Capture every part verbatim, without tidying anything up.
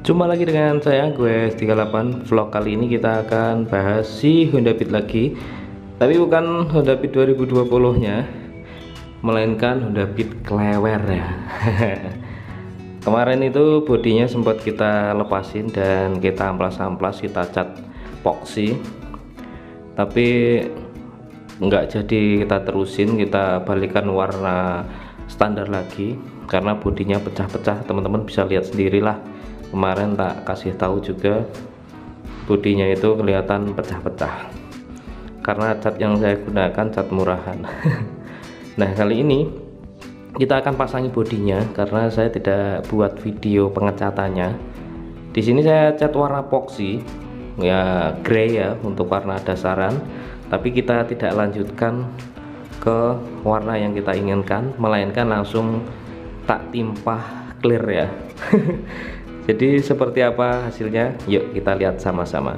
Jumpa lagi dengan saya, gue S tiga puluh delapan. Vlog kali ini kita akan bahas si Honda Beat lagi, tapi bukan Honda Beat dua ribu dua puluh nya, melainkan Honda Beat Clever ya. Kemarin itu bodinya sempat kita lepasin dan kita amplas-amplas, kita cat epoxy, tapi nggak jadi kita terusin, kita balikan warna standar lagi karena bodinya pecah-pecah. Teman-teman bisa lihat sendirilah, kemarin tak kasih tahu juga bodinya itu kelihatan pecah-pecah karena cat yang saya gunakan cat murahan. Nah, kali ini kita akan pasangi bodinya karena saya tidak buat video pengecatannya. Di sini saya cat warna epoxy ya, grey ya untuk warna dasaran, tapi kita tidak lanjutkan ke warna yang kita inginkan, melainkan langsung tak timpah clear ya. Jadi seperti apa hasilnya? Yuk kita lihat sama-sama.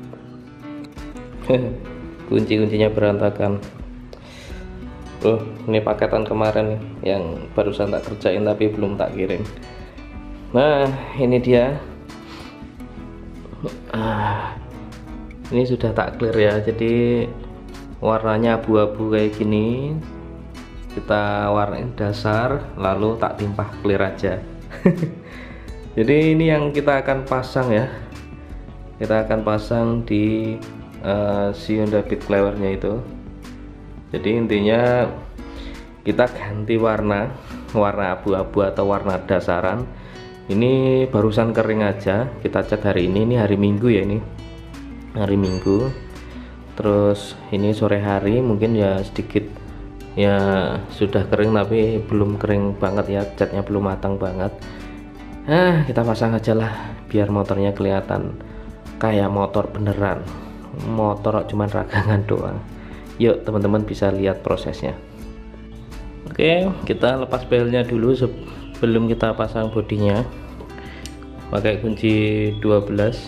Kunci-kuncinya berantakan. Oh, ini paketan kemarin yang barusan tak kerjain tapi belum tak kirim. Nah, ini dia. Ah, ini sudah tak clear ya. Jadi warnanya abu-abu kayak gini. Kita warnain dasar, lalu tak timpah clear aja. Jadi ini yang kita akan pasang ya. Kita akan pasang di uh, si Honda Beat Clever-nya itu. Jadi intinya kita ganti warna, warna abu-abu atau warna dasaran. Ini barusan kering aja, kita cat hari ini. Ini hari Minggu ya, ini hari Minggu. Terus ini sore hari, mungkin ya sedikit ya sudah kering tapi belum kering banget ya, catnya belum matang banget. Nah, kita pasang aja lah biar motornya kelihatan kayak motor beneran, motor cuman ragangan doang. Yuk teman-teman bisa lihat prosesnya. Oke, kita lepas belnya dulu sebelum kita pasang bodinya pakai kunci dua belas.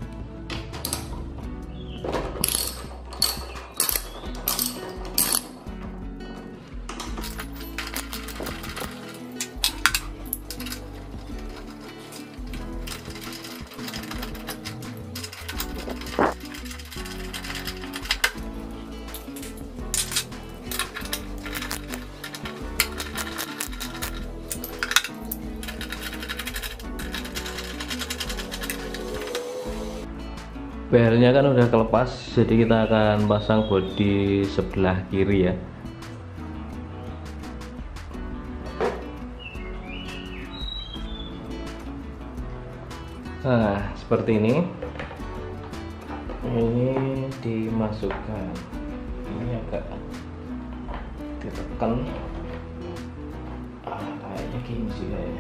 Belnya kan udah kelepas, jadi kita akan pasang bodi sebelah kiri ya. Nah, seperti ini. Ini dimasukkan. Ini agak ditekan. Ah, kayaknya gini sih kayaknya.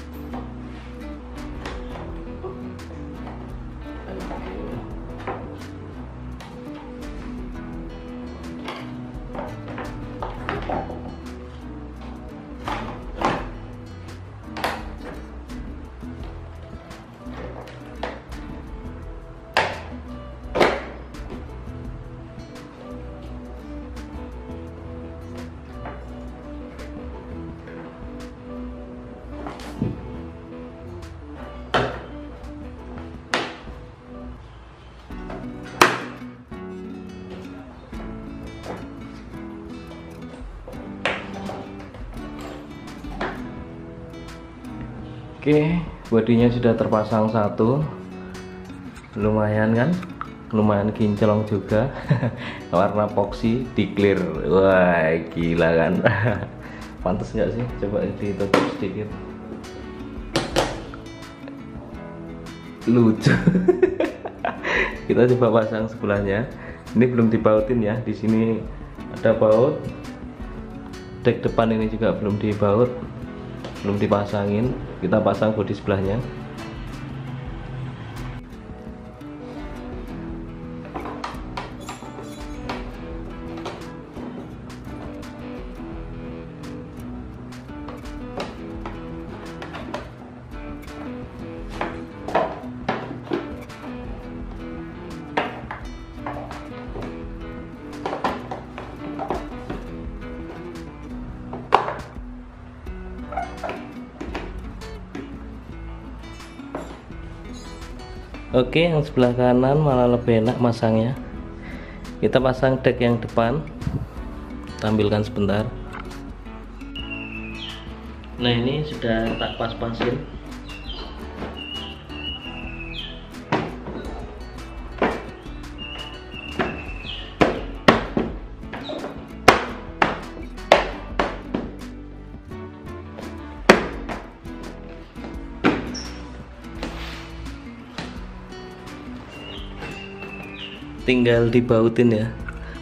Oke, bodinya sudah terpasang satu. Lumayan kan? Lumayan kinclong juga. Warna epoxy di clear. Wah, gila kan? Pantas nggak sih? Coba ditutup sedikit. Lucu. Kita coba pasang sebelahnya. Ini belum dibautin ya. Di sini ada baut. Dek depan ini juga belum dibaut, belum dipasangin. Kita pasang bodi sebelahnya. Oke, yang sebelah kanan malah lebih enak masangnya. Kita pasang deck yang depan, tampilkan sebentar. Nah, ini sudah tak pas-pasin. Tinggal dibautin ya.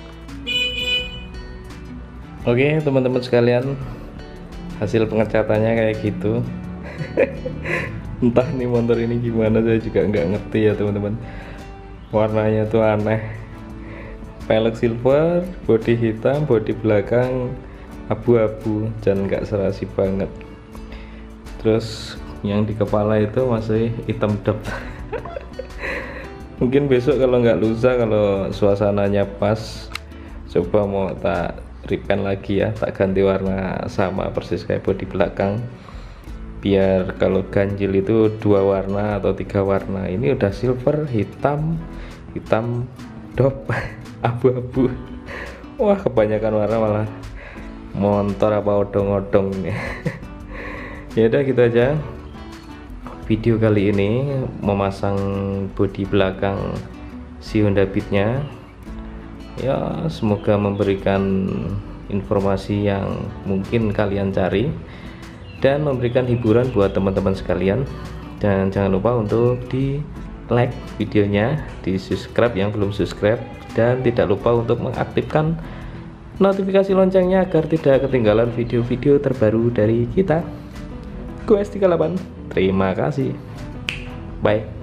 Oke teman-teman sekalian, hasil pengecatannya kayak gitu. Entah nih motor ini gimana, saya juga nggak ngerti ya teman-teman. Warnanya tuh aneh, pelek silver, bodi hitam, bodi belakang abu-abu, dan nggak serasi banget. Terus yang di kepala itu masih hitam dep. Mungkin besok kalau nggak lusa, kalau suasananya pas, coba mau tak repaint lagi ya, tak ganti warna sama persis kayak bodi belakang, biar kalau ganjil itu dua warna atau tiga warna. Ini udah silver, hitam, hitam dop, abu-abu. Wah, kebanyakan warna, malah motor apa odong-odong nih. Ya udah gitu aja video kali ini, memasang bodi belakang si Honda Beat-nya. Ya, semoga memberikan informasi yang mungkin kalian cari dan memberikan hiburan buat teman-teman sekalian. Dan jangan lupa untuk di like videonya, di subscribe yang belum subscribe, dan tidak lupa untuk mengaktifkan notifikasi loncengnya agar tidak ketinggalan video-video terbaru dari kita. Gue S tiga puluh delapan, terima kasih, bye.